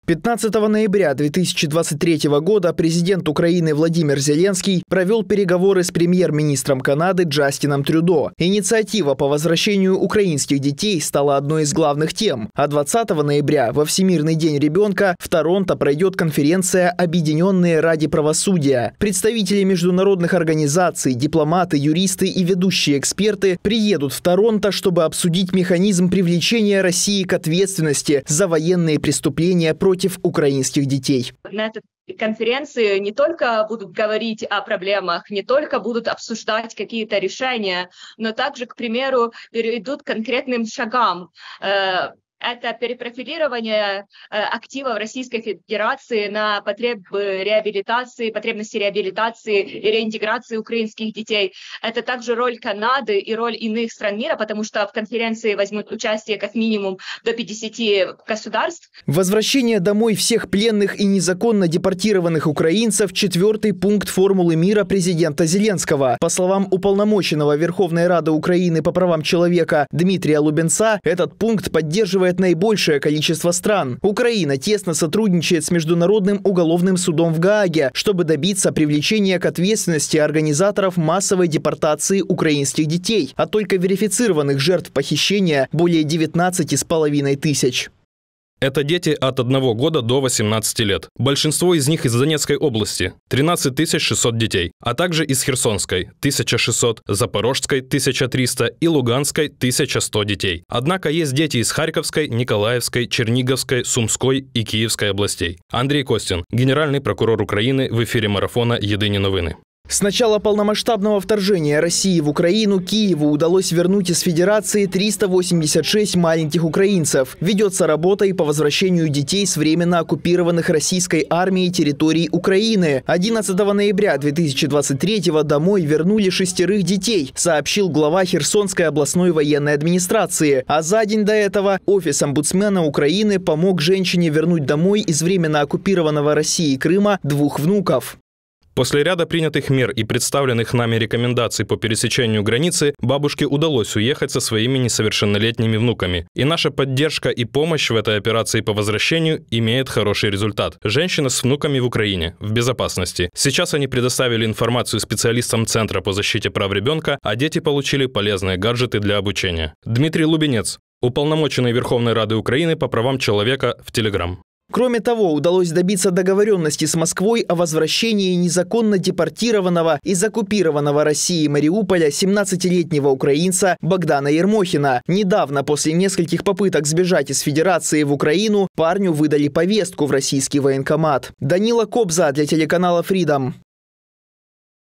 15 ноября 2023 года президент Украины Владимир Зеленский провел переговоры с премьер-министром Канады Джастином Трюдо. Инициатива по возвращению украинских детей стала одной из главных тем. А 20 ноября во Всемирный день ребенка в Торонто пройдет конференция «Объединенные ради правосудия». Представители международных организаций, дипломаты, юристы и ведущие эксперты приедут в Торонто, чтобы обсудить механизм привлечения России к ответственности за военные преступления против украинских детей. На этой конференции не только будут говорить о проблемах, не только будут обсуждать какие-то решения, но также, к примеру, перейдут к конкретным шагам. Это перепрофилирование активов Российской Федерации на потребности реабилитации и реинтеграции украинских детей. Это также роль Канады и роль иных стран мира, потому что в конференции возьмут участие как минимум до 50 государств. Возвращение домой всех пленных и незаконно депортированных украинцев – 4-й пункт формулы мира президента Зеленского. По словам уполномоченного Верховной Рады Украины по правам человека Дмитрия Лубенца, этот пункт поддерживает наибольшее количество стран. Украина тесно сотрудничает с Международным уголовным судом в Гааге, чтобы добиться привлечения к ответственности организаторов массовой депортации украинских детей, а только верифицированных жертв похищения более 19,5 тысяч. Это дети от 1 года до 18 лет. Большинство из них из Донецкой области – 13 600 детей, а также из Херсонской – 1600, Запорожской – 1300 и Луганской – 1100 детей. Однако есть дети из Харьковской, Николаевской, Черниговской, Сумской и Киевской областей. Андрей Костин, генеральный прокурор Украины, в эфире марафона «Єдині новини». С начала полномасштабного вторжения России в Украину Киеву удалось вернуть из Федерации 386 маленьких украинцев. Ведется работа и по возвращению детей с временно оккупированных российской армией территорий Украины. 11 ноября 2023 домой вернули 6 детей, сообщил глава Херсонской областной военной администрации. А за день до этого офис омбудсмена Украины помог женщине вернуть домой из временно оккупированного Россией Крыма 2 внуков. После ряда принятых мер и представленных нами рекомендаций по пересечению границы, бабушке удалось уехать со своими несовершеннолетними внуками. И наша поддержка и помощь в этой операции по возвращению имеет хороший результат. Женщина с внуками в Украине, в безопасности. Сейчас они предоставили информацию специалистам Центра по защите прав ребенка, а дети получили полезные гаджеты для обучения. Дмитрий Лубенец, уполномоченный Верховной Рады Украины по правам человека, в Телеграм. Кроме того, удалось добиться договоренности с Москвой о возвращении незаконно депортированного из оккупированного Россией Мариуполя 17-летнего украинца Богдана Ермохина. Недавно, после нескольких попыток сбежать из Федерации в Украину, парню выдали повестку в российский военкомат. Данила Кобза для телеканала Freedom.